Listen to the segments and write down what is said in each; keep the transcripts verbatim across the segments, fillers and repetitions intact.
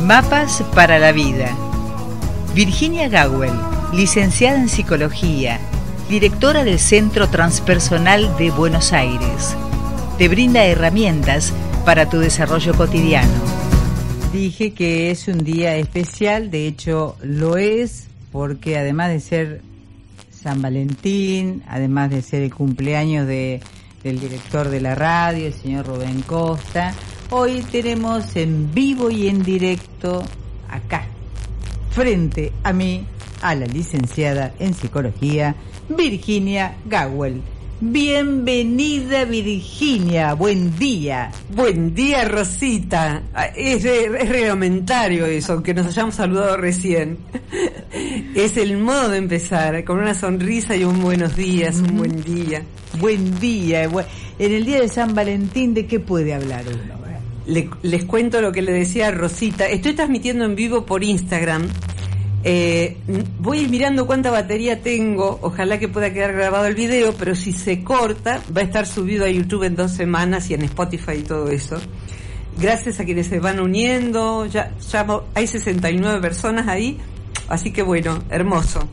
Mapas para la vida. Virginia Gawel, licenciada en Psicología, directora del Centro Transpersonal de Buenos Aires, te brinda herramientas para tu desarrollo cotidiano. Dije que es un día especial, de hecho lo es, porque además de ser San Valentín, además de ser el cumpleaños de, del director de la radio, el señor Rubén Costa, hoy tenemos en vivo y en directo, acá, frente a mí, a la licenciada en Psicología, Virginia Gawel. Bienvenida, Virginia, buen día. Buen día, Rosita. Es, es reglamentario eso, aunque nos hayamos saludado recién. Es el modo de empezar, con una sonrisa y un buenos días, un buen día. Buen día. En el día de San Valentín, ¿de qué puede hablar uno? Le, les cuento lo que le decía a Rosita. Estoy transmitiendo en vivo por Instagram. Eh, voy a ir mirando cuánta batería tengo, ojalá que pueda quedar grabado el video, pero si se corta va a estar subido a YouTube en dos semanas y en Spotify y todo eso. Gracias a quienes se van uniendo, ya, ya hay sesenta y nueve personas ahí, así que bueno, hermoso.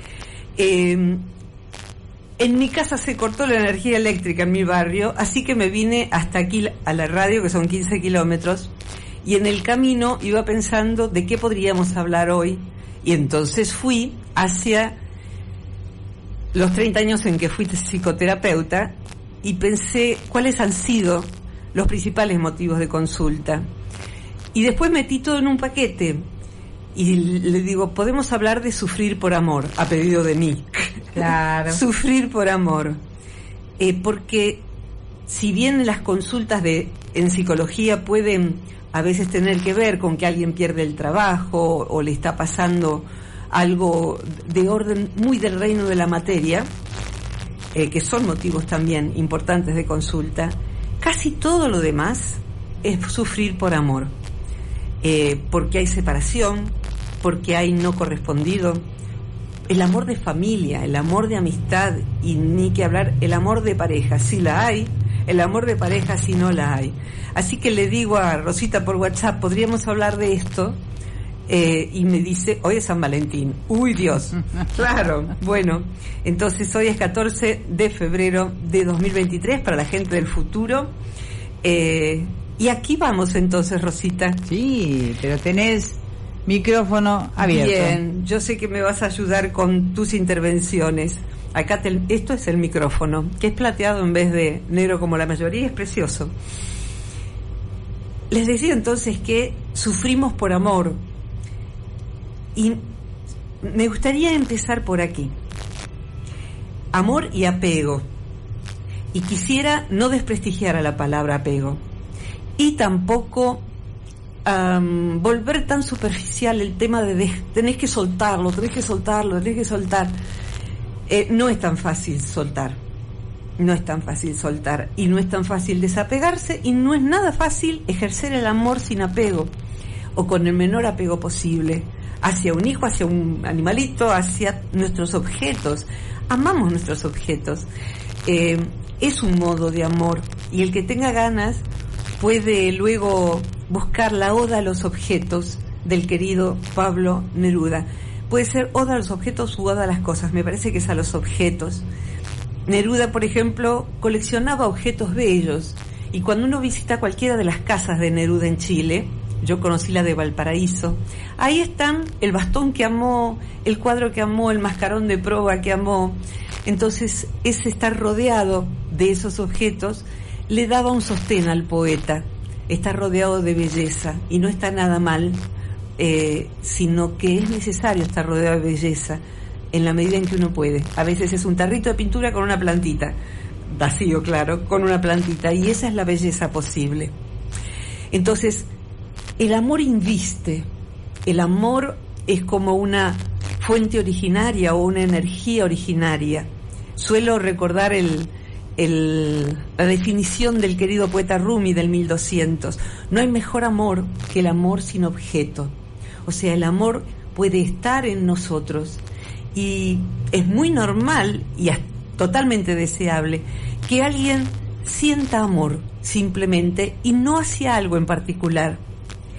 Eh, en mi casa se cortó la energía eléctrica en mi barrio, así que me vine hasta aquí a la radio, que son quince kilómetros, y en el camino iba pensando de qué podríamos hablar hoy. Y entonces fui hacia los treinta años en que fui psicoterapeuta y pensé cuáles han sido los principales motivos de consulta. Y después metí todo en un paquete y le digo, podemos hablar de sufrir por amor, a pedido de mí. Claro. Sufrir por amor. Eh, porque si bien las consultas de en psicología pueden a veces tener que ver con que alguien pierde el trabajo o le está pasando algo de orden muy del reino de la materia, eh, que son motivos también importantes de consulta, casi todo lo demás es sufrir por amor, eh, porque hay separación, porque hay no correspondido, el amor de familia, el amor de amistad y ni que hablar, el amor de pareja, si la hay, el amor de pareja si no la hay. Así que le digo a Rosita por WhatsApp, podríamos hablar de esto, eh, y me dice, hoy es San Valentín. Uy, Dios. Claro. Bueno, entonces hoy es catorce de febrero de dos mil veintitrés para la gente del futuro. Eh, y aquí vamos entonces, Rosita. Sí, pero tenés micrófono abierto. Bien, yo sé que me vas a ayudar con tus intervenciones. Acá te, esto es el micrófono, que es plateado en vez de negro como la mayoría, es precioso. Les decía entonces que sufrimos por amor y me gustaría empezar por aquí. Amor y apego. Y quisiera no desprestigiar a la palabra apego y tampoco um, volver tan superficial el tema de, de tenés que soltarlo, tenés que soltarlo, tenés que soltar. Eh, no es tan fácil soltar, no es tan fácil soltar y no es tan fácil desapegarse y no es nada fácil ejercer el amor sin apego o con el menor apego posible hacia un hijo, hacia un animalito, hacia nuestros objetos. Amamos nuestros objetos, eh, es un modo de amor y el que tenga ganas puede luego buscar la oda a los objetos del querido Pablo Neruda. Puede ser oda a los objetos u oda a las cosas, me parece que es a los objetos. Neruda, por ejemplo, coleccionaba objetos bellos y cuando uno visita cualquiera de las casas de Neruda en Chile, yo conocí la de Valparaíso, ahí están el bastón que amó, el cuadro que amó, el mascarón de proa que amó. Entonces, ese estar rodeado de esos objetos le daba un sostén al poeta, estar rodeado de belleza y no está nada mal. Eh, sino que es necesario estar rodeado de belleza en la medida en que uno puede. A veces es un tarrito de pintura con una plantita, vacío, claro, con una plantita, y esa es la belleza posible. Entonces, el amor inviste, el amor es como una fuente originaria o una energía originaria. Suelo recordar el, el, la definición del querido poeta Rumi del mil doscientos. No hay mejor amor que el amor sin objeto. O sea, el amor puede estar en nosotros y es muy normal y totalmente deseable que alguien sienta amor simplemente y no hacia algo en particular.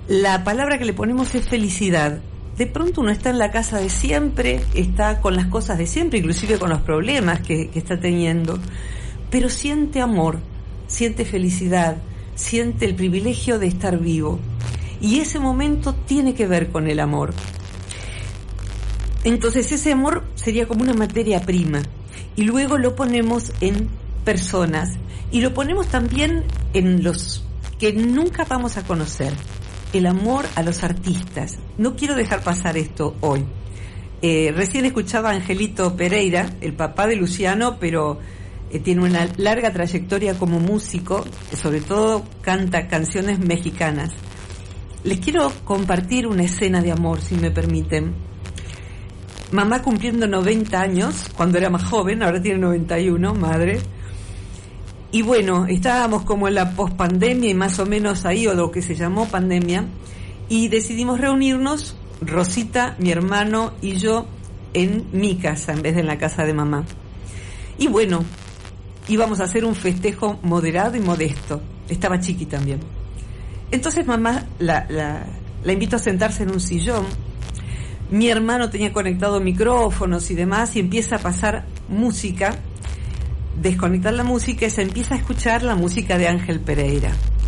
la palabra que le ponemos es felicidad. De pronto uno está en la casa de siempre, está con las cosas de siempre, inclusive con los problemas que, que está teniendo, pero siente amor, siente felicidad, siente el privilegio de estar vivo. Y ese momento tiene que ver con el amor. Entonces ese amor sería como una materia prima. Y luego lo ponemos en personas. Y lo ponemos también en los que nunca vamos a conocer. El amor a los artistas. No quiero dejar pasar esto hoy. Eh, recién escuchaba a Angelito Pereira, el papá de Luciano, pero eh, tiene una larga trayectoria como músico, sobre todo canta canciones mexicanas. Les quiero compartir una escena de amor, si me permiten. Mamá cumpliendo noventa años, cuando era más joven, ahora tiene noventa y uno, madre. Y bueno, estábamos como en la pospandemia y más o menos ahí, o lo que se llamó pandemia, y decidimos reunirnos, Rosita, mi hermano y yo, en mi casa, en vez de en la casa de mamá. Y bueno, íbamos a hacer un festejo moderado y modesto. Estaba Chiqui también. Entonces mamá la, la, la invitó a sentarse en un sillón. Mi hermano tenía conectado micrófonos y demás, y empieza a pasar música. Desconectar la música y se empieza a escuchar la música de Ángel Pereira.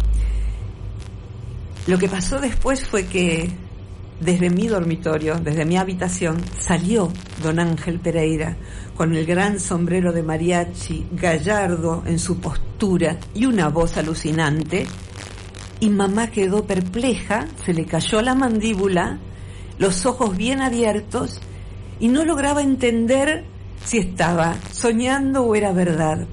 Lo que pasó después fue que desde mi dormitorio, desde mi habitación, salió don Ángel Pereira con el gran sombrero de mariachi, gallardo en su postura y una voz alucinante, y mamá quedó perpleja, se le cayó la mandíbula, los ojos bien abiertos, y no lograba entender si estaba soñando o era verdad.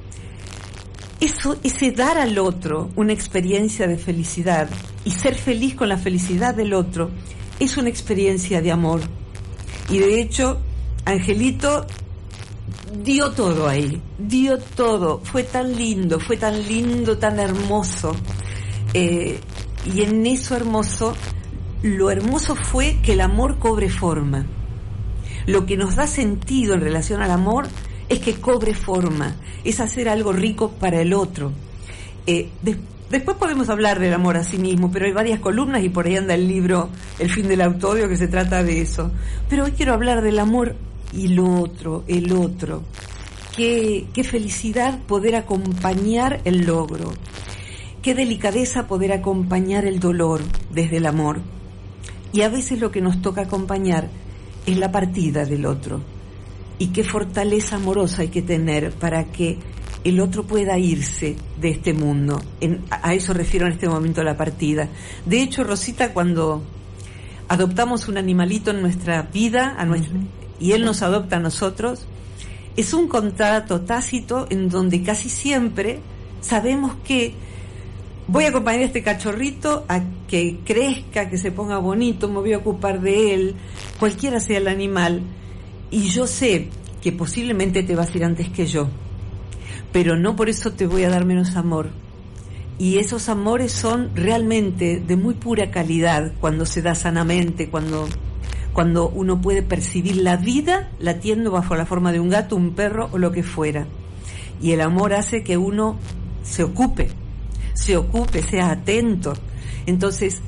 Eso, ese dar al otro una experiencia de felicidad y ser feliz con la felicidad del otro es una experiencia de amor. Y de hecho, Angelito dio todo ahí, dio todo. Fue tan lindo, fue tan lindo, tan hermoso. Eh, y en eso hermoso, lo hermoso fue que el amor cobre forma. Lo que nos da sentido en relación al amor es que cobre forma, es hacer algo rico para el otro. Eh, de, después podemos hablar del amor a sí mismo, pero hay varias columnas y por ahí anda el libro El fin del autodio, que se trata de eso. Pero hoy quiero hablar del amor y lo otro, el otro. Qué, qué felicidad poder acompañar el logro. Qué delicadeza poder acompañar el dolor desde el amor. Y a veces lo que nos toca acompañar es la partida del otro. Y qué fortaleza amorosa hay que tener para que el otro pueda irse de este mundo. En, a eso refiero en este momento la partida. De hecho, Rosita, cuando adoptamos un animalito en nuestra vida, a nuestra, y él nos adopta a nosotros, es un contrato tácito en donde casi siempre sabemos que voy a acompañar a este cachorrito a que crezca, que se ponga bonito, me voy a ocupar de él, cualquiera sea el animal, y yo sé que posiblemente te vas a ir antes que yo, pero no por eso te voy a dar menos amor. Y esos amores son realmente de muy pura calidad cuando se da sanamente, cuando, cuando uno puede percibir la vida latiendo bajo la forma de un gato, un perro o lo que fuera. Y el amor hace que uno se ocupe, se ocupe, sea atento. Entonces,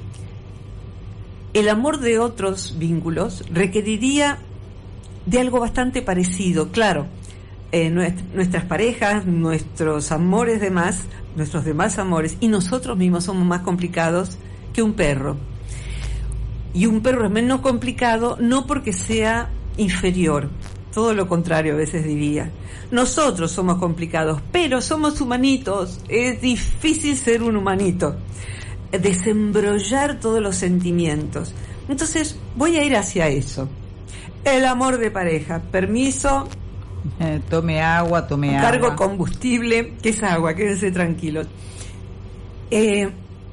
el amor de otros vínculos requeriría de algo bastante parecido. Claro, eh, nuestra, nuestras parejas, nuestros amores demás, nuestros demás amores, y nosotros mismos somos más complicados que un perro. Y un perro es menos complicado no porque sea inferior, todo lo contrario a veces diría. Nosotros somos complicados, pero somos humanitos. Es difícil ser un humanito, desembrollar todos los sentimientos. Entonces voy a ir hacia eso. El amor de pareja. Permiso. Eh, tome agua, tome agua. Cargo combustible, que es agua, quédense tranquilos. Eh,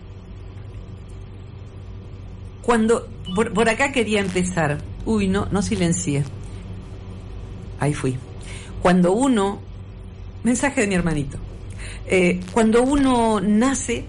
cuando por, por acá quería empezar. Uy, no, no silencié. Ahí fui. Cuando uno, mensaje de mi hermanito, eh, cuando uno nace,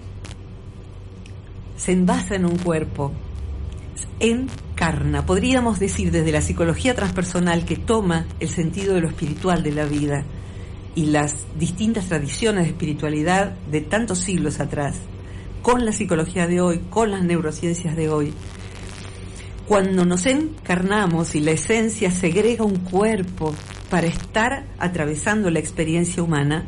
se envasa en un cuerpo, encarna, podríamos decir desde la psicología transpersonal que toma el sentido de lo espiritual de la vida y las distintas tradiciones de espiritualidad de tantos siglos atrás, con la psicología de hoy, con las neurociencias de hoy. Cuando nos encarnamos y la esencia segrega un cuerpo para estar atravesando la experiencia humana,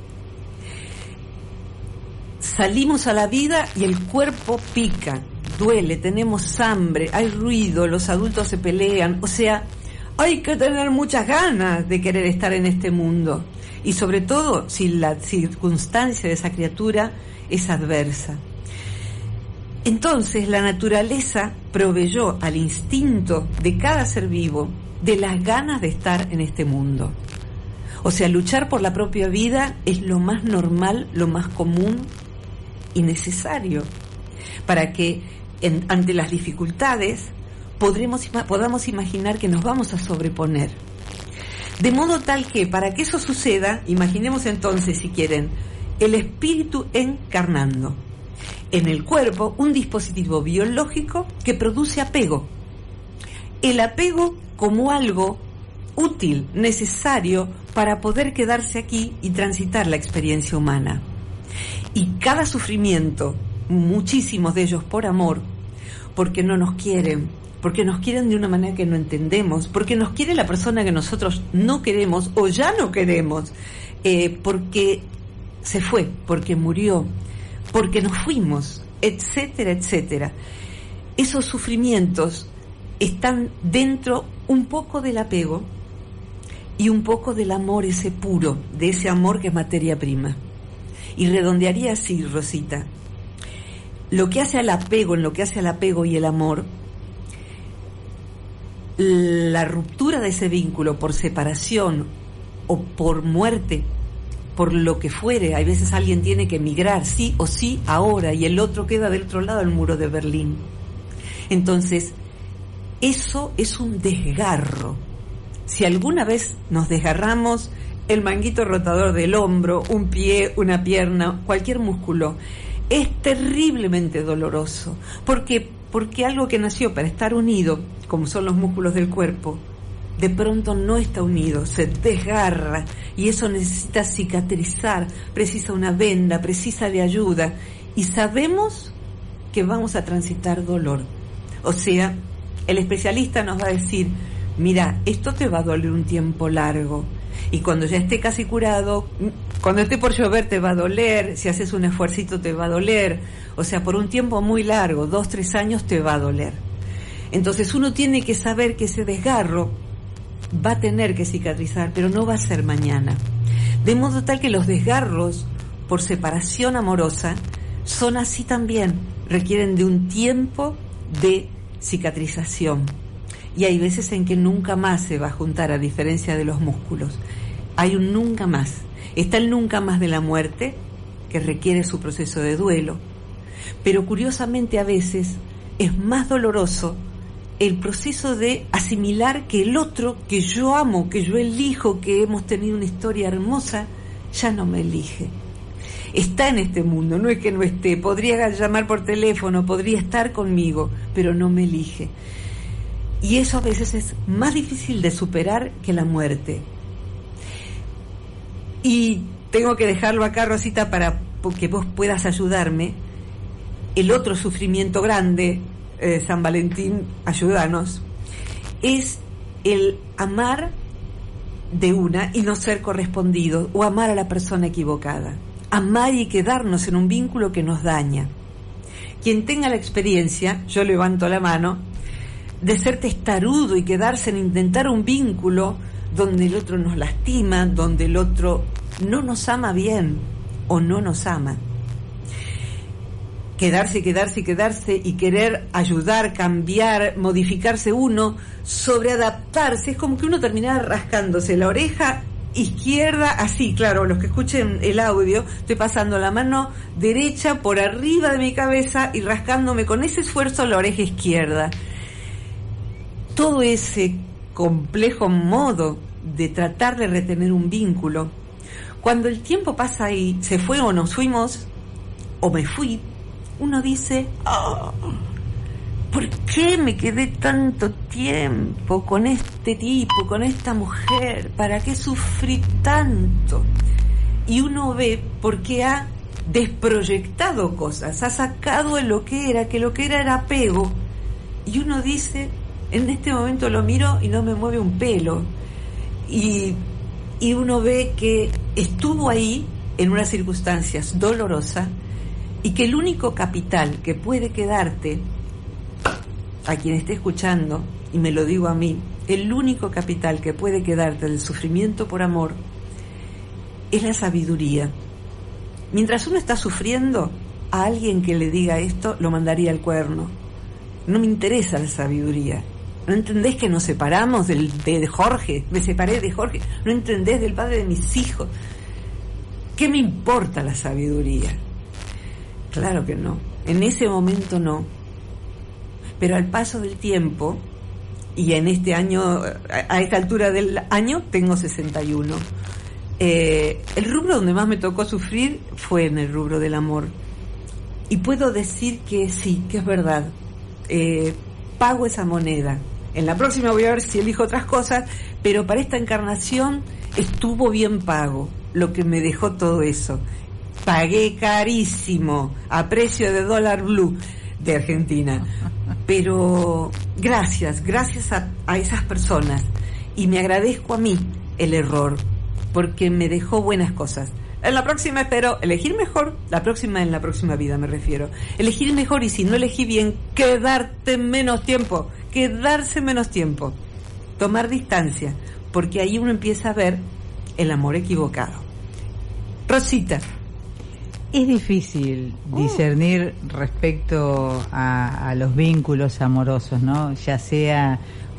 salimos a la vida y el cuerpo pica, duele, tenemos hambre, hay ruido, los adultos se pelean, o sea, hay que tener muchas ganas de querer estar en este mundo, y sobre todo si la circunstancia de esa criatura es adversa. Entonces la naturaleza proveyó al instinto de cada ser vivo de las ganas de estar en este mundo. O sea, luchar por la propia vida es lo más normal, lo más común y necesario para que en, ante las dificultades podremos, podamos imaginar que nos vamos a sobreponer. De modo tal que para que eso suceda, imaginemos entonces, si quieren, el espíritu encarnando en el cuerpo un dispositivo biológico que produce apego. El apego como algo útil, necesario para poder quedarse aquí y transitar la experiencia humana. Y cada sufrimiento, muchísimos de ellos por amor, porque no nos quieren, porque nos quieren de una manera que no entendemos, porque nos quiere la persona que nosotros no queremos o ya no queremos, eh, porque se fue, porque murió, porque nos fuimos, etcétera, etcétera. Esos sufrimientos están dentro un poco del apego y un poco del amor ese puro, de ese amor que es materia prima. Y redondearía así, Rosita. Lo que hace al apego, en lo que hace al apego y el amor, la ruptura de ese vínculo por separación o por muerte, por lo que fuere, hay veces alguien tiene que emigrar, sí o sí, ahora, y el otro queda del otro lado del muro de Berlín. Entonces, eso es un desgarro. Si alguna vez nos desgarramos el manguito rotador del hombro, un pie, una pierna, cualquier músculo, es terriblemente doloroso. ¿Por qué? Porque algo que nació para estar unido, como son los músculos del cuerpo, de pronto no está unido, se desgarra, y eso necesita cicatrizar, precisa una venda, precisa de ayuda, y sabemos que vamos a transitar dolor. O sea, el especialista nos va a decir, mira, esto te va a doler un tiempo largo, y cuando ya esté casi curado, cuando esté por llover te va a doler, si haces un esfuercito te va a doler, o sea, por un tiempo muy largo, dos, tres años te va a doler. Entonces uno tiene que saber que ese desgarro va a tener que cicatrizar, pero no va a ser mañana. De modo tal que los desgarros por separación amorosa son así también, requieren de un tiempo de cicatrización. Y hay veces en que nunca más se va a juntar, a diferencia de los músculos. Hay un nunca más. Está el nunca más de la muerte, que requiere su proceso de duelo. Pero curiosamente a veces es más doloroso el proceso de asimilar que el otro, que yo amo, que yo elijo, que hemos tenido una historia hermosa, ya no me elige. Está en este mundo, no es que no esté, podría llamar por teléfono, podría estar conmigo, pero no me elige. Y eso a veces es más difícil de superar que la muerte. Y tengo que dejarlo acá, Rosita, para que vos puedas ayudarme. El otro sufrimiento grande, eh, San Valentín, ayúdanos, es el amar de una y no ser correspondido, o amar a la persona equivocada. Amar y quedarnos en un vínculo que nos daña. Quien tenga la experiencia, yo levanto la mano, de ser testarudo y quedarse en intentar un vínculo donde el otro nos lastima, donde el otro no nos ama bien o no nos ama. Quedarse, quedarse, quedarse y querer ayudar, cambiar, modificarse uno, sobreadaptarse, es como que uno terminara rascándose la oreja izquierda, así, claro, los que escuchen el audio, estoy pasando la mano derecha por arriba de mi cabeza y rascándome con ese esfuerzo la oreja izquierda. Todo ese complejo modo de tratar de retener un vínculo, cuando el tiempo pasa y se fue o nos fuimos, o me fui, uno dice, oh, ¿por qué me quedé tanto tiempo con este tipo, con esta mujer? ¿Para qué sufrí tanto? Y uno ve por qué ha desproyectado cosas, ha sacado de lo que era, que lo que era era apego, y uno dice, en este momento lo miro y no me mueve un pelo, y, y uno ve que estuvo ahí en unas circunstancias dolorosas, y que el único capital que puede quedarte, a quien esté escuchando, y me lo digo a mí, el único capital que puede quedarte del sufrimiento por amor es la sabiduría. Mientras uno está sufriendo, a alguien que le diga esto lo mandaría al cuerno. No me interesa la sabiduría. ¿No entendés que nos separamos del, de Jorge? Me separé de Jorge. ¿No entendés del padre de mis hijos? ¿Qué me importa la sabiduría? Claro que no. En ese momento no. Pero al paso del tiempo, y en este año, a esta altura del año, tengo sesenta y uno. Eh, el rubro donde más me tocó sufrir fue en el rubro del amor. Y puedo decir que sí, que es verdad. Eh, pago esa moneda. En la próxima voy a ver si elijo otras cosas, pero para esta encarnación estuvo bien pago lo que me dejó todo eso. Pagué carísimo, a precio de dólar blue de Argentina. Pero gracias, gracias a, a esas personas. Y me agradezco a mí el error, porque me dejó buenas cosas. En la próxima espero elegir mejor, la próxima en la próxima vida me refiero. Elegir mejor, y si no elegí bien, quedarte menos tiempo, quedarse menos tiempo. Tomar distancia, porque ahí uno empieza a ver el amor equivocado. Rosita. Es difícil discernir uh. respecto a, a los vínculos amorosos, ¿no? Ya sea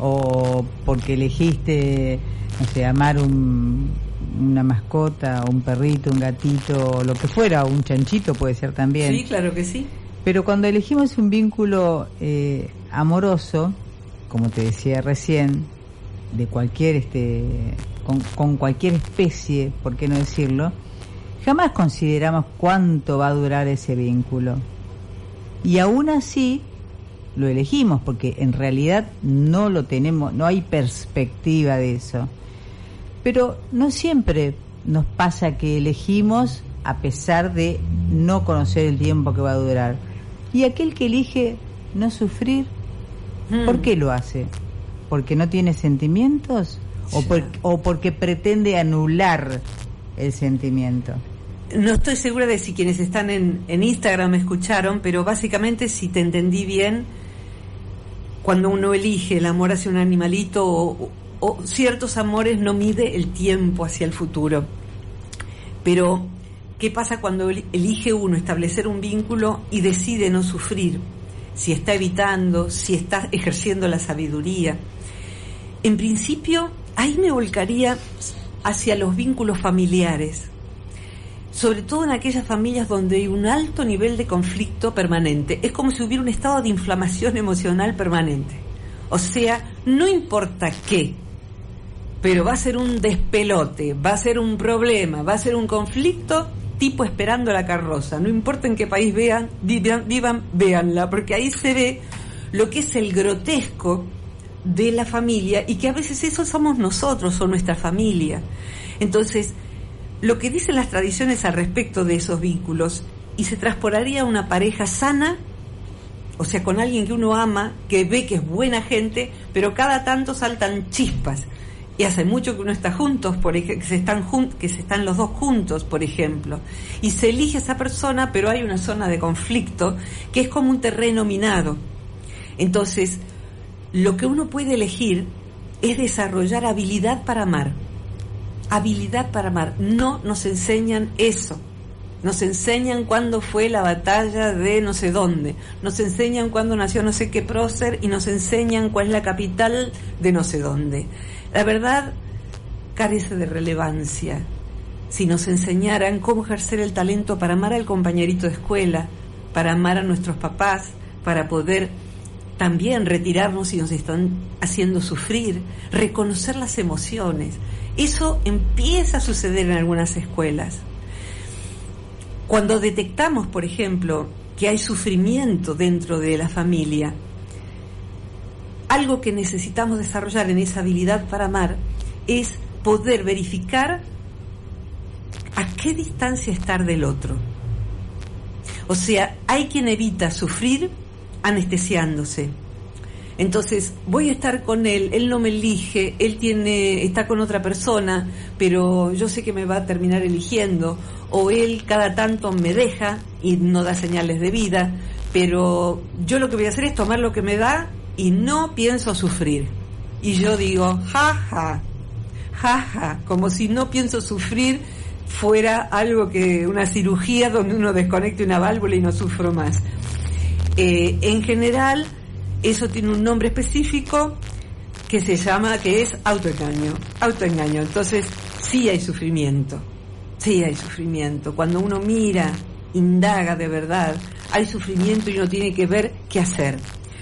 o porque elegiste, no sé, amar un, una mascota, un perrito, un gatito, lo que fuera, un chanchito puede ser también. Sí, claro que sí. Pero cuando elegimos un vínculo eh, amoroso, como te decía recién, de cualquier, este, con, con cualquier especie, ¿por qué no decirlo? Jamás consideramos cuánto va a durar ese vínculo. Y aún así lo elegimos, porque en realidad no lo tenemos, no hay perspectiva de eso. Pero no siempre nos pasa que elegimos a pesar de no conocer el tiempo que va a durar. Y aquel que elige no sufrir, mm. ¿por qué lo hace? ¿Porque no tiene sentimientos? ¿O, por, o porque pretende anular el sentimiento? No estoy segura de si quienes están en, en Instagram me escucharon, pero básicamente, si te entendí bien, cuando uno elige el amor hacia un animalito o, o ciertos amores, no mide el tiempo hacia el futuro. Pero, ¿qué pasa cuando elige uno establecer un vínculo y decide no sufrir? Si está evitando, si está ejerciendo la sabiduría. En principio, ahí me volcaría hacia los vínculos familiares, sobre todo en aquellas familias donde hay un alto nivel de conflicto permanente. Es como si hubiera un estado de inflamación emocional permanente. O sea, no importa qué, pero va a ser un despelote, va a ser un problema, va a ser un conflicto tipo esperando la carroza. No importa en qué país vean, vivan, vivan, véanla, porque ahí se ve lo que es el grotesco de la familia, y que a veces eso somos nosotros o nuestra familia. Entonces, lo que dicen las tradiciones al respecto de esos vínculos, y se transportaría a una pareja sana, o sea, con alguien que uno ama, que ve que es buena gente, pero cada tanto saltan chispas, y hace mucho que uno está juntos, por ejemplo, que se están jun- que se están los dos juntos, por ejemplo, y se elige a esa persona, pero hay una zona de conflicto que es como un terreno minado. Entonces, lo que uno puede elegir es desarrollar habilidad para amar. Habilidad para amar. No nos enseñan eso. Nos enseñan cuándo fue la batalla de no sé dónde. Nos enseñan cuándo nació no sé qué prócer, y nos enseñan cuál es la capital de no sé dónde. La verdad carece de relevancia. Si nos enseñaran cómo ejercer el talento para amar al compañerito de escuela, para amar a nuestros papás, para poder también retirarnos si nos están haciendo sufrir, reconocer las emociones. Eso empieza a suceder en algunas escuelas. Cuando detectamos, por ejemplo, que hay sufrimiento dentro de la familia, algo que necesitamos desarrollar en esa habilidad para amar es poder verificar a qué distancia estar del otro. O sea, hay quien evita sufrir anestesiándose. Entonces, voy a estar con él, él no me elige, él tiene, está con otra persona, pero yo sé que me va a terminar eligiendo, o él cada tanto me deja y no da señales de vida, pero yo lo que voy a hacer es tomar lo que me da y no pienso sufrir. Y yo digo, jaja, jaja, como si no pienso sufrir fuera algo que, una cirugía donde uno desconecte una válvula y no sufro más. Eh, en general, eso tiene un nombre específico que se llama, que es autoengaño, autoengaño. Entonces, sí hay sufrimiento, sí hay sufrimiento. Cuando uno mira, indaga de verdad, hay sufrimiento y uno tiene que ver qué hacer.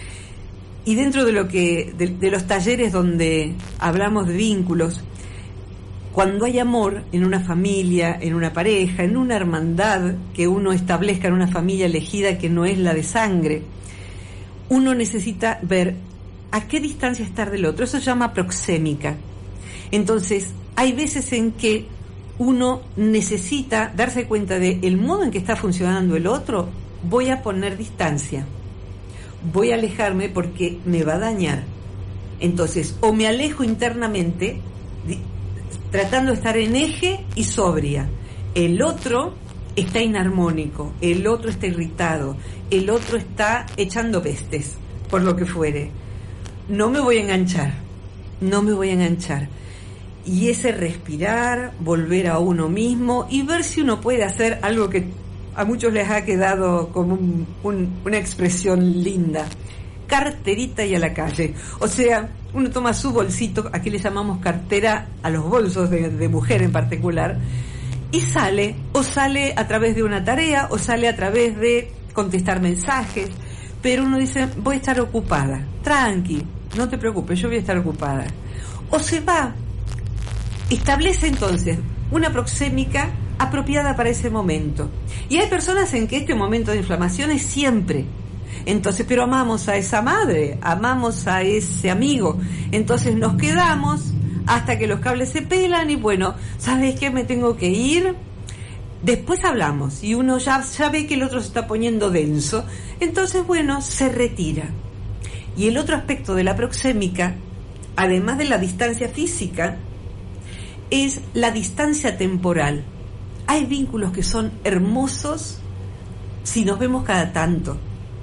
Y dentro de lo que, de, de los talleres donde hablamos de vínculos, cuando hay amor en una familia, en una pareja, en una hermandad que uno establezca en una familia elegida que no es la de sangre, uno necesita ver a qué distancia estar del otro. Eso se llama proxémica. Entonces, hay veces en que uno necesita darse cuenta de el modo en que está funcionando el otro. Voy a poner distancia, voy a alejarme porque me va a dañar. Entonces, o me alejo internamente, tratando de estar en eje y sobria. El otro está inarmónico, el otro está irritado, el otro está echando pestes, por lo que fuere. No me voy a enganchar, no me voy a enganchar. Y ese respirar, volver a uno mismo y ver si uno puede hacer algo que a muchos les ha quedado como un, un, una expresión linda. Carterita y a la calle. O sea, uno toma su bolsito, aquí le llamamos cartera a los bolsos de, de mujer en particular, y sale, o sale a través de una tarea, o sale a través de contestar mensajes, pero uno dice, voy a estar ocupada, tranqui, no te preocupes, yo voy a estar ocupada. O se va, establece entonces una proxémica apropiada para ese momento. Y hay personas en que este momento de inflamación es siempre. Entonces, pero amamos a esa madre, amamos a ese amigo, entonces nos quedamos hasta que los cables se pelan y bueno, ¿sabes qué? Me tengo que ir, después hablamos y uno ya, ya ve que el otro se está poniendo denso, entonces bueno, se retira. Y el otro aspecto de la proxémica, además de la distancia física, es la distancia temporal. Hay vínculos que son hermosos si nos vemos cada tanto.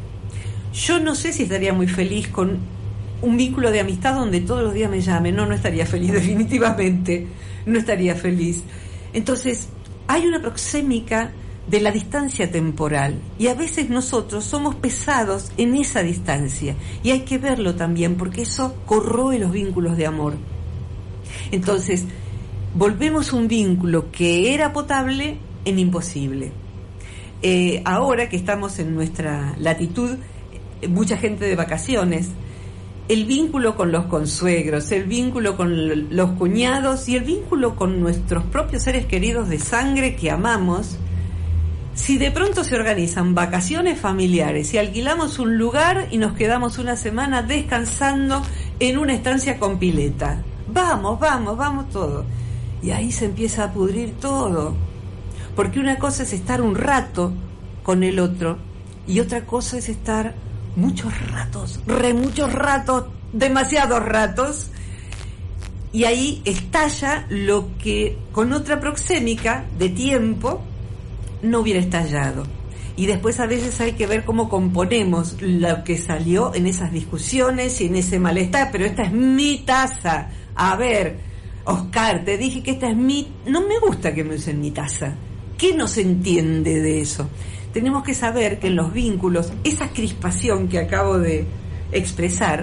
Yo no sé si estaría muy feliz con un vínculo de amistad donde todos los días me llame. No, no estaría feliz, definitivamente. No estaría feliz. Entonces, hay una proxémica de la distancia temporal. Y a veces nosotros somos pesados en esa distancia. Y hay que verlo también, porque eso corroe los vínculos de amor. Entonces, volvemos un vínculo que era potable en imposible. Eh, ahora que estamos en nuestra latitud, mucha gente de vacaciones, el vínculo con los consuegros, el vínculo con los cuñados y el vínculo con nuestros propios seres queridos de sangre que amamos, si de pronto se organizan vacaciones familiares y alquilamos un lugar y nos quedamos una semana descansando en una estancia con pileta, vamos, vamos, vamos todo, y ahí se empieza a pudrir todo, porque una cosa es estar un rato con el otro y otra cosa es estar muchos ratos, re muchos ratos, demasiados ratos, y ahí estalla lo que con otra proxémica de tiempo no hubiera estallado. Y después a veces hay que ver cómo componemos lo que salió en esas discusiones y en ese malestar, pero esta es mi taza. A ver, Oscar, te dije que esta es mi... No me gusta que me usen mi taza. ¿Qué no se entiende de eso? Tenemos que saber que en los vínculos, esa crispación que acabo de expresar,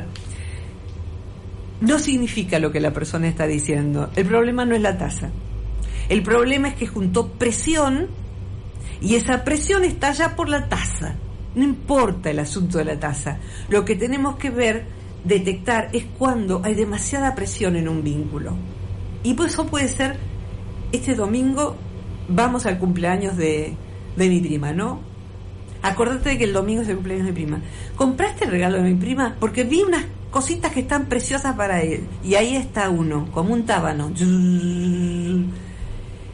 no significa lo que la persona está diciendo. El problema no es la taza. El problema es que juntó presión y esa presión estalla por la taza. No importa el asunto de la taza. Lo que tenemos que ver, detectar, es cuando hay demasiada presión en un vínculo. Y pues eso puede ser, este domingo vamos al cumpleaños de... de mi prima, ¿no? Acordate de que el domingo es el cumpleaños de mi prima. ¿Compraste el regalo de mi prima? Porque vi unas cositas que están preciosas para él. Y ahí está uno, como un tábano.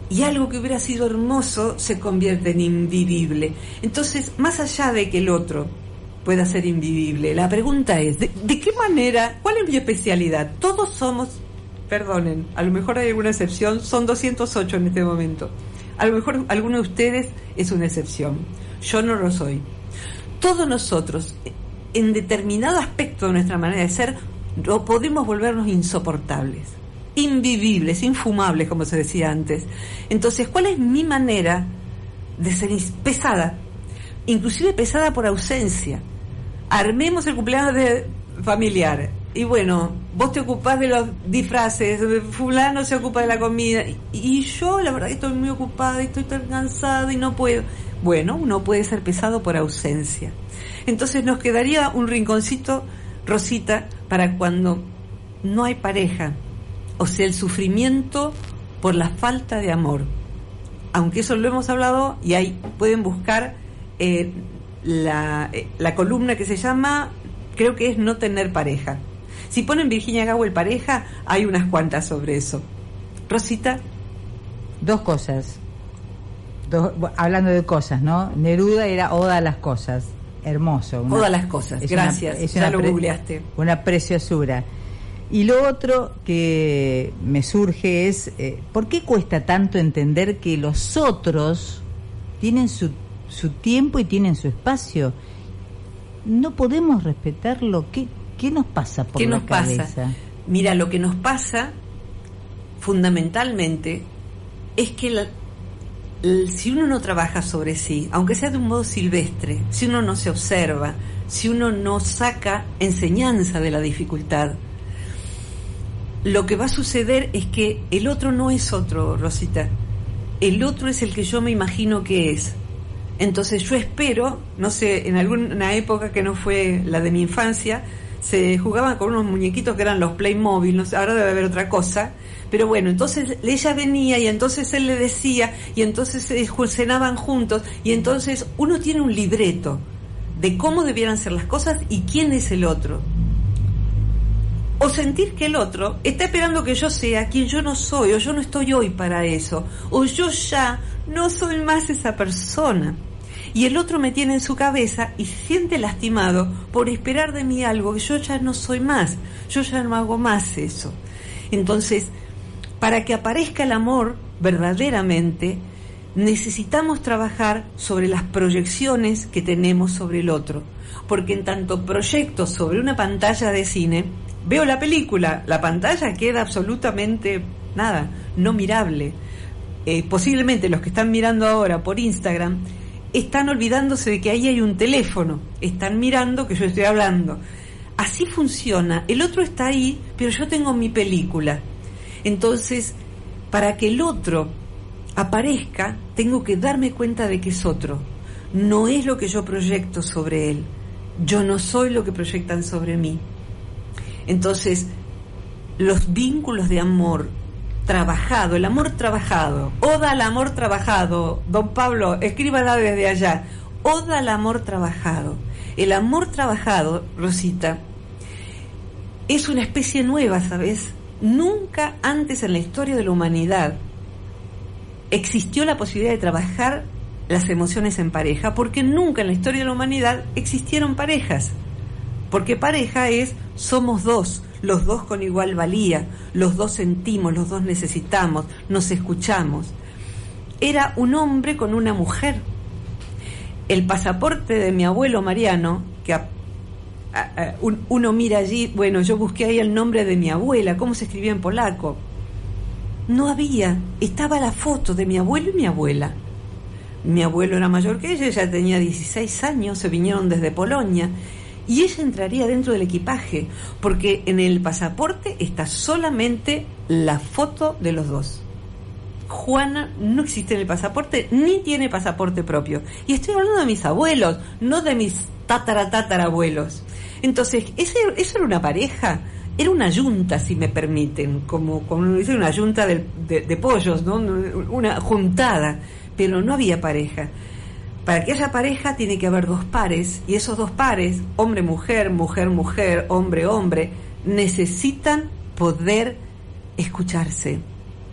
y algo que hubiera sido hermoso se convierte en invivible. Entonces, más allá de que el otro pueda ser invivible, la pregunta es, ¿de, de qué manera? ¿Cuál es mi especialidad? Todos somos, perdonen, a lo mejor hay alguna excepción, son doscientos ocho en este momento. A lo mejor alguno de ustedes es una excepción. Yo no lo soy. Todos nosotros, en determinado aspecto de nuestra manera de ser, no podemos volvernos insoportables, invivibles, infumables, como se decía antes. Entonces, ¿cuál es mi manera de ser pesada? Inclusive pesada por ausencia. Armemos el cumpleaños de familiar y bueno, vos te ocupás de los disfraces, fulano se ocupa de la comida y, y yo la verdad que estoy muy ocupada y estoy tan cansada y no puedo. Bueno, uno puede ser pesado por ausencia. Entonces nos quedaría un rinconcito, Rosita, para cuando no hay pareja, o sea, el sufrimiento por la falta de amor. Aunque eso lo hemos hablado y ahí pueden buscar eh, la, eh, la columna que se llama, creo que es No tener pareja. Si ponen Virginia Gawel pareja, hay unas cuantas sobre eso. Rosita. Dos cosas. Dos, hablando de cosas, ¿no? Neruda era Oda a las cosas. Hermoso. Una, Oda a las cosas, gracias. Una, ya lo pre, googleaste. Una preciosura. Y lo otro que me surge es, eh, ¿por qué cuesta tanto entender que los otros tienen su, su tiempo y tienen su espacio? ¿No podemos respetarlo? ¿Qué, qué nos pasa por ¿Qué la nos cabeza? Pasa? Mira, lo que nos pasa fundamentalmente es que la, el, si uno no trabaja sobre sí, aunque sea de un modo silvestre, si uno no se observa, si uno no saca enseñanza de la dificultad, lo que va a suceder es que el otro no es otro, Rosita. El otro es el que yo me imagino que es. Entonces yo espero, no sé, en alguna época que no fue la de mi infancia, se jugaban con unos muñequitos que eran los Playmobil, no sé, ahora debe haber otra cosa, pero bueno, entonces ella venía y entonces él le decía y entonces se cenaban juntos y entonces uno tiene un libreto de cómo debieran ser las cosas y quién es el otro. O sentir que el otro está esperando que yo sea quien yo no soy, o yo no estoy hoy para eso, o yo ya no soy más esa persona. Y el otro me tiene en su cabeza y se siente lastimado por esperar de mí algo que yo ya no soy más, yo ya no hago más eso. Entonces, para que aparezca el amor verdaderamente, necesitamos trabajar sobre las proyecciones que tenemos sobre el otro. Porque en tanto proyecto sobre una pantalla de cine, veo la película, la pantalla queda absolutamente, nada, no mirable. Eh, posiblemente los que están mirando ahora por Instagram están olvidándose de que ahí hay un teléfono, están mirando que yo estoy hablando. Así funciona, el otro está ahí, pero yo tengo mi película. Entonces, para que el otro aparezca, tengo que darme cuenta de que es otro. No es lo que yo proyecto sobre él. Yo no soy lo que proyectan sobre mí. Entonces, los vínculos de amor trabajado, el amor trabajado, oda al amor trabajado, don Pablo, escríbala desde allá, oda al amor trabajado. El amor trabajado, Rosita, es una especie nueva, ¿sabes? Nunca antes en la historia de la humanidad existió la posibilidad de trabajar las emociones en pareja, porque nunca en la historia de la humanidad existieron parejas. Porque pareja es, somos dos, los dos con igual valía, los dos sentimos, los dos necesitamos, nos escuchamos. Era un hombre con una mujer. El pasaporte de mi abuelo Mariano, que a, a, a, un, uno mira allí, bueno, yo busqué ahí el nombre de mi abuela, cómo se escribía en polaco. No había, estaba la foto de mi abuelo y mi abuela. Mi abuelo era mayor que ella, ella tenía dieciséis años, se vinieron desde Polonia. Y ella entraría dentro del equipaje, porque en el pasaporte está solamente la foto de los dos. Juana no existe en el pasaporte, ni tiene pasaporte propio. Y estoy hablando de mis abuelos, no de mis tatara tatarabuelos. Entonces, ¿ese, ¿eso era una pareja? Era una yunta, si me permiten, como, como dice, una yunta de, de, de pollos, ¿no? Una juntada, pero no había pareja. Para que haya pareja tiene que haber dos pares, y esos dos pares, hombre-mujer, mujer-mujer, hombre-hombre, necesitan poder escucharse.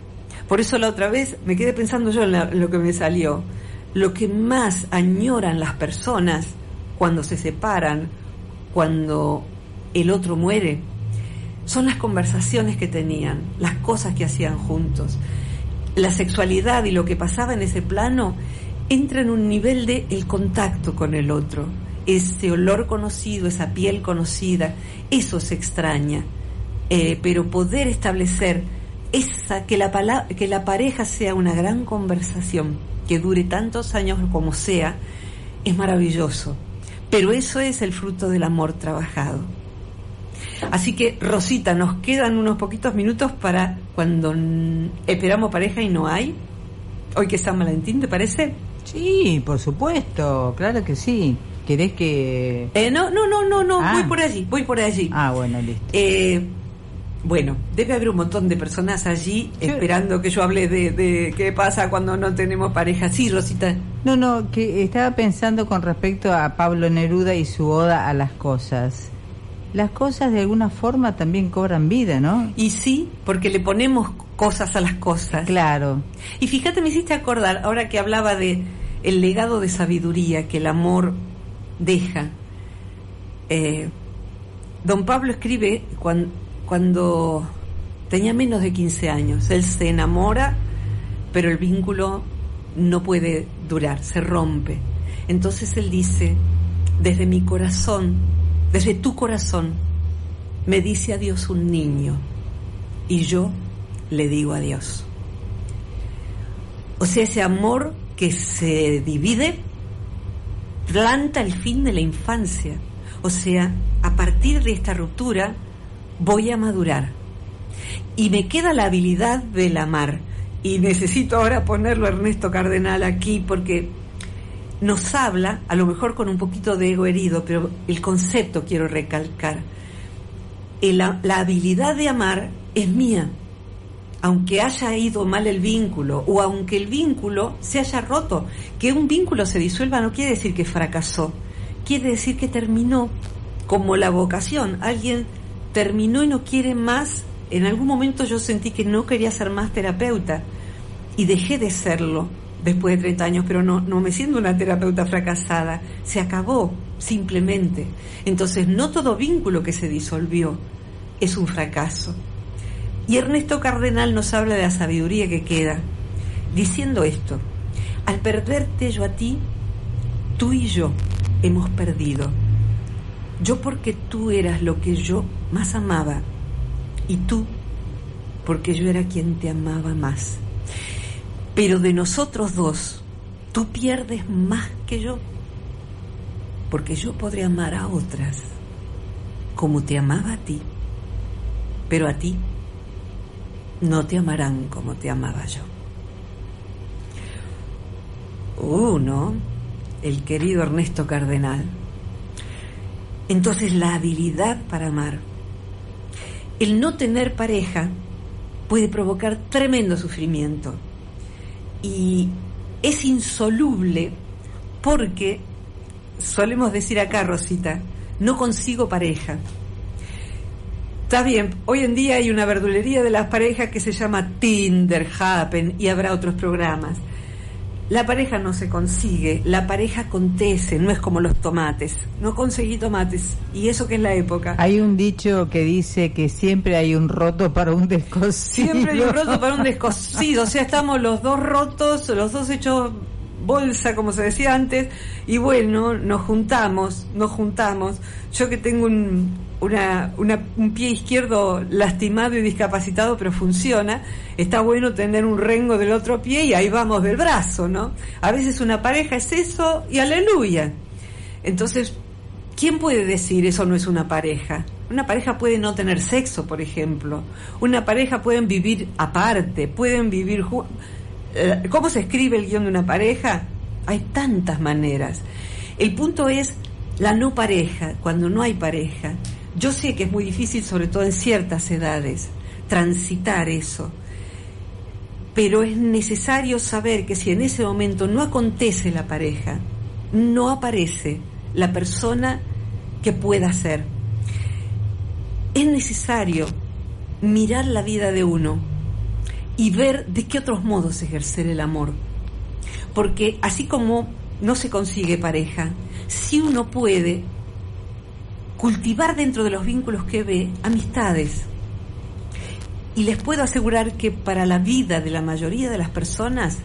Por eso la otra vez me quedé pensando yo en, la, en lo que me salió. Lo que más añoran las personas cuando se separan, cuando el otro muere, son las conversaciones que tenían, las cosas que hacían juntos. La sexualidad y lo que pasaba en ese plano entra en un nivel de el contacto con el otro, ese olor conocido, esa piel conocida, eso se extraña. Eh, pero poder establecer esa que la, pala- que la pareja sea una gran conversación, que dure tantos años como sea, es maravilloso. Pero eso es el fruto del amor trabajado. Así que, Rosita, nos quedan unos poquitos minutos para cuando n- esperamos pareja y no hay. Hoy que es San Valentín, ¿te parece? Sí, por supuesto, claro que sí. ¿Querés que...? Eh, no, no, no, no, no, Ah. voy por allí, voy por allí. Ah, bueno, listo. Eh, bueno, debe haber un montón de personas allí Yo- esperando que yo hable de, de qué pasa cuando no tenemos pareja. Sí, Rosita. No, no, que estaba pensando con respecto a Pablo Neruda y su oda a las cosas. Las cosas de alguna forma también cobran vida, ¿no? Y sí, porque le ponemos cosas a las cosas. Claro. Y fíjate, me hiciste acordar, ahora que hablaba de el legado de sabiduría que el amor deja. Eh, don Pablo escribe cuando, cuando tenía menos de quince años. Él se enamora, pero el vínculo no puede durar, se rompe. Entonces él dice, desde mi corazón, desde tu corazón, me dice adiós un niño, y yo le digo adiós. O sea, ese amor que se divide planta el fin de la infancia. O sea, a partir de esta ruptura voy a madurar y me queda la habilidad del amar. Y necesito ahora ponerlo Ernesto Cardenal aquí porque nos habla, a lo mejor con un poquito de ego herido, pero el concepto quiero recalcar. El, la habilidad de amar es mía, aunque haya ido mal el vínculo o aunque el vínculo se haya roto. Que un vínculo se disuelva no quiere decir que fracasó, quiere decir que terminó, como la vocación. Alguien terminó y no quiere más. En algún momento yo sentí que no quería ser más terapeuta y dejé de serlo después de treinta años, pero no, no me siento una terapeuta fracasada, se acabó simplemente. Entonces no todo vínculo que se disolvió es un fracaso. Y Ernesto Cardenal nos habla de la sabiduría que queda, diciendo esto: al perderte yo a ti, tú y yo hemos perdido. Yo porque tú eras lo que yo más amaba, y tú porque yo era quien te amaba más. Pero de nosotros dos, tú pierdes más que yo, porque yo podré amar a otras como te amaba a ti, pero a ti no te amarán como te amaba yo. Uno, el querido Ernesto Cardenal. Entonces, la habilidad para amar. El no tener pareja puede provocar tremendo sufrimiento y es insoluble porque, solemos decir acá, Rosita, no consigo pareja. Está bien, hoy en día hay una verdulería de las parejas que se llama Tinder, Happen, y habrá otros programas. La pareja no se consigue, la pareja acontece, no es como los tomates. No conseguí tomates, y eso que es la época. Hay un dicho que dice que siempre hay un roto para un descosido. Siempre hay un roto para un descosido, o sea, estamos los dos rotos, los dos hechos bolsa, como se decía antes, y bueno, nos juntamos, nos juntamos. Yo que tengo un, una, una, un pie izquierdo lastimado y discapacitado, pero funciona, está bueno tener un rengo del otro pie y ahí vamos del brazo, ¿no? A veces una pareja es eso y aleluya. Entonces, ¿quién puede decir eso no es una pareja? Una pareja puede no tener sexo, por ejemplo. Una pareja pueden vivir aparte, pueden vivir juntos. ¿Cómo se escribe el guión de una pareja? Hay tantas maneras. El punto es la no pareja, cuando no hay pareja. Yo sé que es muy difícil, sobre todo en ciertas edades, transitar eso. Pero es necesario saber que si en ese momento no acontece la pareja, no aparece la persona que pueda ser. Es necesario mirar la vida de uno y ver de qué otros modos ejercer el amor. Porque así como no se consigue pareja, sí uno puede cultivar dentro de los vínculos que ve amistades. Y les puedo asegurar que para la vida de la mayoría de las personas,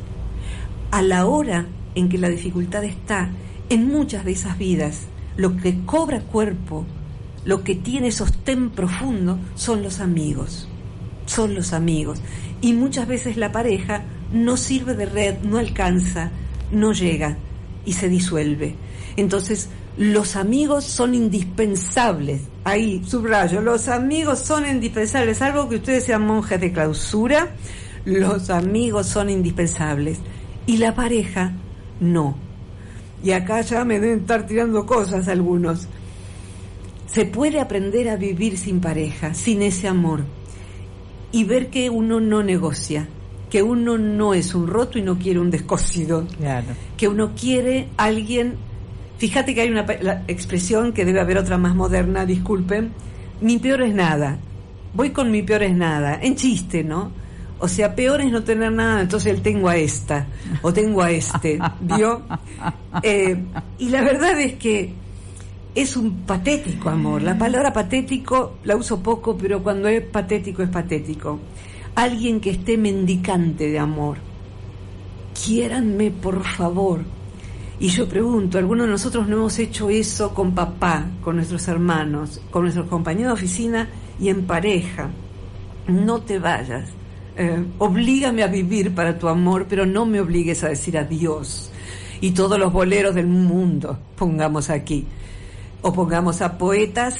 a la hora en que la dificultad está en muchas de esas vidas, lo que cobra cuerpo, lo que tiene sostén profundo, son los amigos. Son los amigos. Y muchas veces la pareja no sirve de red, no alcanza, no llega y se disuelve. Entonces, los amigos son indispensables. Ahí, subrayo, los amigos son indispensables. Salvo que ustedes sean monjes de clausura, los amigos son indispensables. Y la pareja, no. Y acá ya me deben estar tirando cosas algunos. Se puede aprender a vivir sin pareja, sin ese amor. Y ver que uno no negocia, que uno no es un roto y no quiere un descosido. Claro. Que uno quiere alguien. Fíjate que hay una la expresión que debe haber otra más moderna, disculpen. Mi peor es nada. Voy con mi peor es nada. En chiste, ¿no? O sea, peor es no tener nada, entonces él tengo a esta, o tengo a este, ¿vio? Eh, y la verdad es que es un patético amor. La palabra patético la uso poco, pero cuando es patético, es patético. Alguien que esté mendicante de amor. Quiéranme, por favor. Y yo pregunto, ¿algunos de nosotros no hemos hecho eso con papá, con nuestros hermanos, con nuestros compañeros de oficina y en pareja? No te vayas. Eh, oblígame a vivir para tu amor, pero no me obligues a decir adiós. Y todos los boleros del mundo pongamos aquí. O pongamos a poetas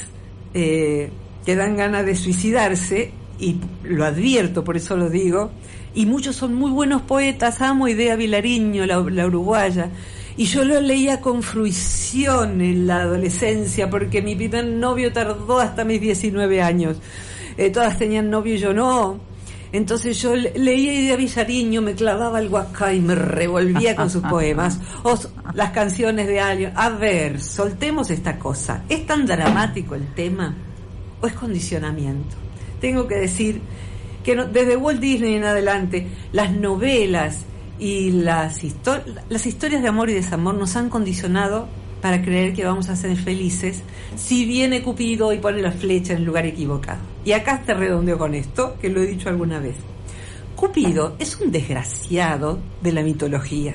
eh, que dan ganas de suicidarse, y lo advierto, por eso lo digo. Y muchos son muy buenos poetas. Amo Idea Vilariño, la, la uruguaya. Y yo lo leía con fruición en la adolescencia, porque mi primer novio tardó hasta mis diecinueve años. Eh, todas tenían novio y yo no. Entonces yo leía Idea Vilariño, me clavaba algo acá y me revolvía con sus poemas. O las canciones de alguien. A ver, soltemos esta cosa. ¿Es tan dramático el tema o es condicionamiento? Tengo que decir que no, desde Walt Disney en adelante, las novelas y las, histori- las historias de amor y desamor nos han condicionado para creer que vamos a ser felices si viene Cupido y pone la flecha en el lugar equivocado. Y acá te redondeo con esto, que lo he dicho alguna vez. Cupido es un desgraciado de la mitología.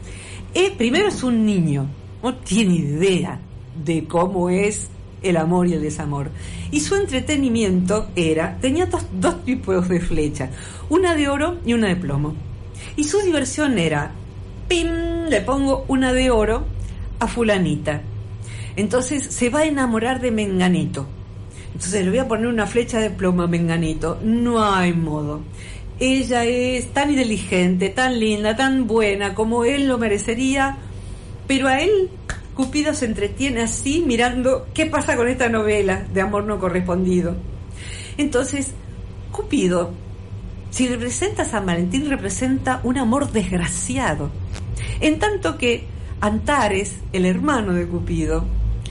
Eh, primero es un niño, no tiene idea de cómo es el amor y el desamor. Y su entretenimiento era, tenía dos, dos tipos de flechas, una de oro y una de plomo. Y su diversión era, ¡pim!, le pongo una de oro a fulanita. Entonces se va a enamorar de Menganito. Entonces le voy a poner una flecha de plomo a Menganito. No hay modo. Ella es tan inteligente, tan linda, tan buena como él lo merecería, pero a él Cupido se entretiene así mirando qué pasa con esta novela de amor no correspondido. Entonces Cupido, si representa a San Valentín, representa un amor desgraciado, en tanto que Antares, el hermano de Cupido,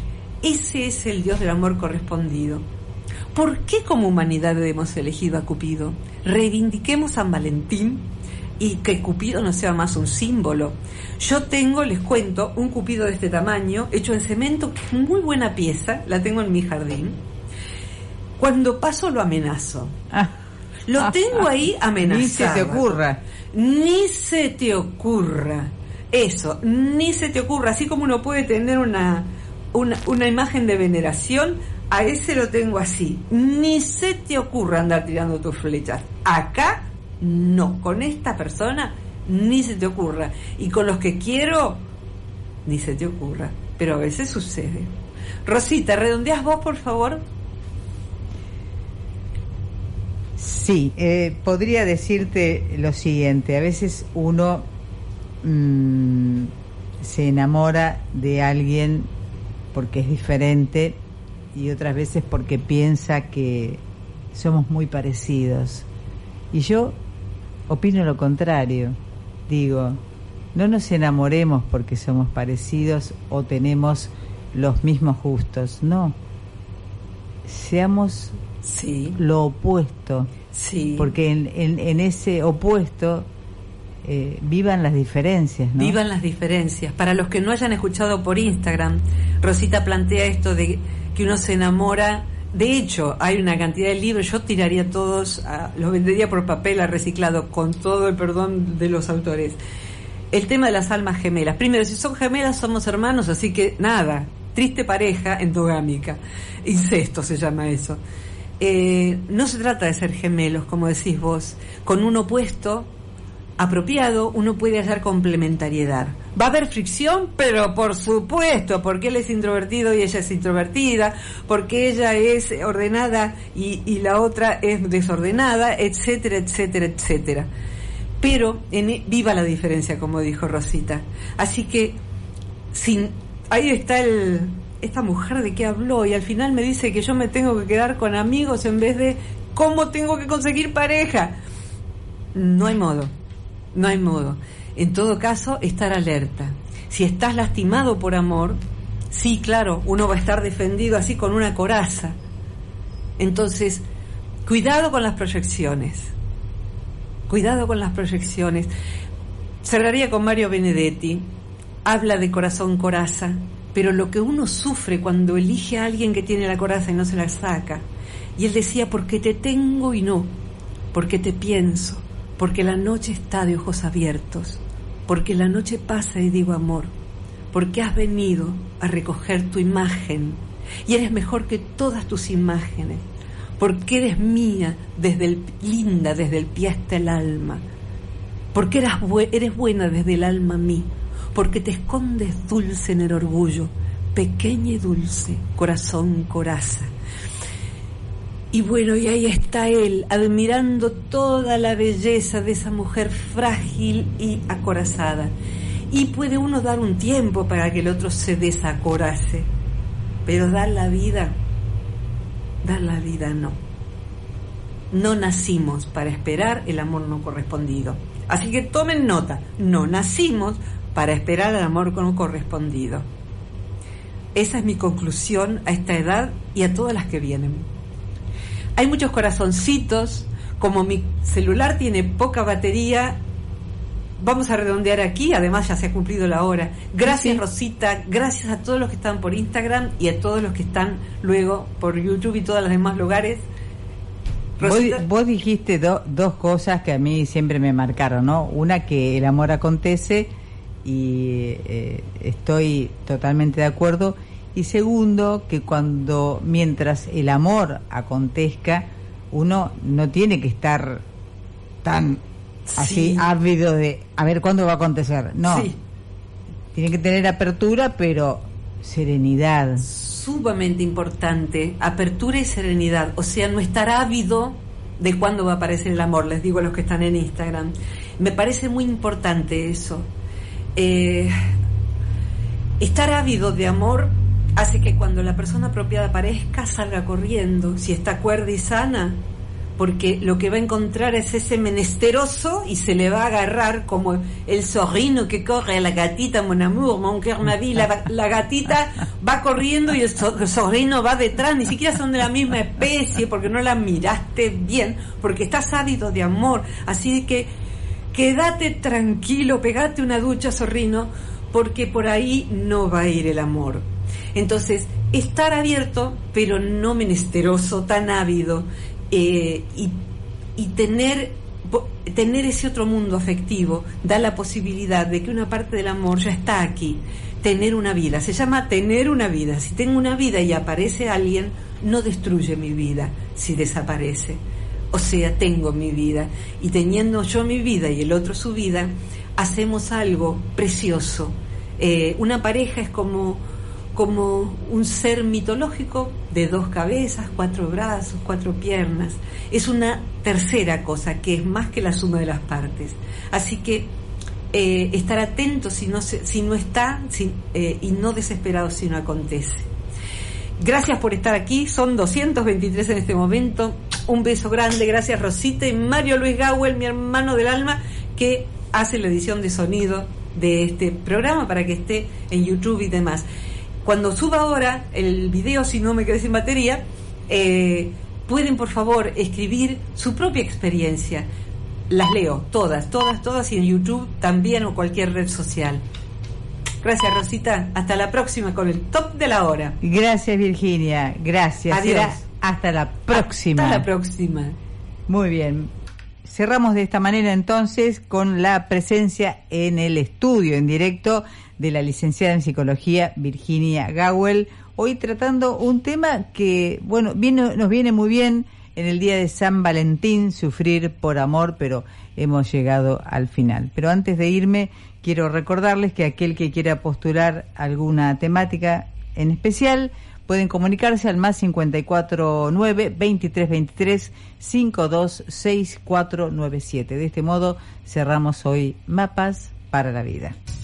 ese es el dios del amor correspondido. ¿Por qué como humanidad hemos elegido a Cupido? Reivindiquemos San Valentín y que Cupido no sea más un símbolo. Yo tengo, les cuento, un Cupido de este tamaño, hecho en cemento, que es muy buena pieza, la tengo en mi jardín. Cuando paso lo amenazo. Ah. Lo tengo ahí amenazado. Ni se te ocurra. Ni se te ocurra. Eso, ni se te ocurra. Así como uno puede tener una, una, una imagen de veneración, a ese lo tengo así. Ni se te ocurra andar tirando tus flechas. Acá, no. Con esta persona, ni se te ocurra. Y con los que quiero, ni se te ocurra. Pero a veces sucede. Rosita, ¿redondeás vos, por favor? Sí, eh, podría decirte lo siguiente. A veces uno mmm, se enamora de alguien porque es diferente y otras veces porque piensa que somos muy parecidos. Y yo opino lo contrario. Digo, no nos enamoremos porque somos parecidos o tenemos los mismos gustos. No. Seamos sí. lo opuesto. Sí. Porque en, en, en ese opuesto eh, vivan las diferencias, ¿no? Vivan las diferencias. Para los que no hayan escuchado por Instagram, Rosita plantea esto de que uno se enamora. De hecho, hay una cantidad de libros, yo tiraría todos, a, los vendería por papel a reciclado, con todo el perdón de los autores. El tema de las almas gemelas. Primero, si son gemelas, somos hermanos, así que nada, triste pareja endogámica. Incesto se llama eso. Eh, no se trata de ser gemelos, como decís vos. Con un opuesto apropiado, uno puede hallar complementariedad. Va a haber fricción, pero por supuesto, porque él es introvertido y ella es introvertida, porque ella es ordenada y, y la otra es desordenada, etcétera, etcétera, etcétera. Pero en, viva la diferencia, como dijo Rosita. Así que sin, ahí está el, esta mujer de que habló, y al final me dice que yo me tengo que quedar con amigos en vez de cómo tengo que conseguir pareja. No hay modo. No hay modo. En todo caso, estar alerta. Si estás lastimado por amor, sí, claro, uno va a estar defendido así con una coraza. Entonces, cuidado con las proyecciones. Cuidado con las proyecciones. Cerraría con Mario Benedetti. Habla de corazón coraza, pero lo que uno sufre cuando elige a alguien que tiene la coraza y no se la saca. Y él decía, porque te tengo y no, porque te pienso, porque la noche está de ojos abiertos, porque la noche pasa y digo amor, porque has venido a recoger tu imagen y eres mejor que todas tus imágenes, porque eres mía desde el, linda desde el pie hasta el alma, porque eres, bu- eres buena desde el alma a mí, porque te escondes dulce en el orgullo, pequeña y dulce, corazón coraza. Y bueno, y ahí está él, admirando toda la belleza de esa mujer frágil y acorazada. Y puede uno dar un tiempo para que el otro se desacorace, pero dar la vida, dar la vida no. No nacimos para esperar el amor no correspondido. Así que tomen nota, no nacimos para esperar el amor no correspondido. Esa es mi conclusión a esta edad y a todas las que vienen. Hay muchos corazoncitos, como mi celular tiene poca batería, vamos a redondear aquí, además ya se ha cumplido la hora. Gracias, sí. Rosita, gracias a todos los que están por Instagram y a todos los que están luego por YouTube y todos los demás lugares. Vos, vos dijiste do, dos cosas que a mí siempre me marcaron, ¿no? Una, que el amor acontece, y eh, estoy totalmente de acuerdo. Y segundo, que cuando, mientras el amor acontezca, uno no tiene que estar tan así, sí, ávido de a ver cuándo va a acontecer. No, sí. Tiene que tener apertura, pero serenidad. Sumamente importante, apertura y serenidad. O sea, no estar ávido de cuándo va a aparecer el amor, les digo a los que están en Instagram. Me parece muy importante eso. Eh, estar ávido de amor hace que cuando la persona apropiada aparezca, salga corriendo, si está cuerda y sana, porque lo que va a encontrar es ese menesteroso y se le va a agarrar como el zorrino que corre a la gatita, mon amour, mon cœur, ma vie. La, la gatita va corriendo y el, so, el zorrino va detrás, ni siquiera son de la misma especie, porque no la miraste bien, porque estás ávido de amor. Así que quédate tranquilo, pegate una ducha, zorrino, porque por ahí no va a ir el amor. Entonces, estar abierto, pero no menesteroso, tan ávido, eh, y, y tener, tener ese otro mundo afectivo, da la posibilidad de que una parte del amor ya está aquí, tener una vida, se llama tener una vida. Si tengo una vida y aparece alguien, no destruye mi vida si desaparece. O sea, tengo mi vida, y teniendo yo mi vida y el otro su vida, hacemos algo precioso. Eh, una pareja es como... como un ser mitológico de dos cabezas, cuatro brazos, cuatro piernas. Es una tercera cosa que es más que la suma de las partes. Así que eh, estar atento si no, se, si no está si, eh, y no desesperado si no acontece. Gracias por estar aquí, son doscientos veintitrés en este momento. Un beso grande, gracias Rosita y Mario Luis Gawel, mi hermano del alma, que hace la edición de sonido de este programa para que esté en YouTube y demás. Cuando suba ahora el video, si no me quedé sin batería, eh, pueden por favor escribir su propia experiencia. Las leo, todas, todas, todas, y en YouTube también o cualquier red social. Gracias, Rosita. Hasta la próxima con el Top de la Hora. Gracias, Virginia. Gracias. Adiós. Será hasta la próxima. Hasta la próxima. Muy bien. Cerramos de esta manera entonces con la presencia en el estudio, en directo, de la licenciada en Psicología, Virginia Gawel, hoy tratando un tema que, bueno, viene, nos viene muy bien en el día de San Valentín, sufrir por amor, pero hemos llegado al final. Pero antes de irme, quiero recordarles que aquel que quiera postular alguna temática en especial, pueden comunicarse al más cincuenta y cuatro nueve, veintitrés veintitrés, cincuenta y dos sesenta y cuatro noventa y siete. De este modo cerramos hoy Mapas para la Vida.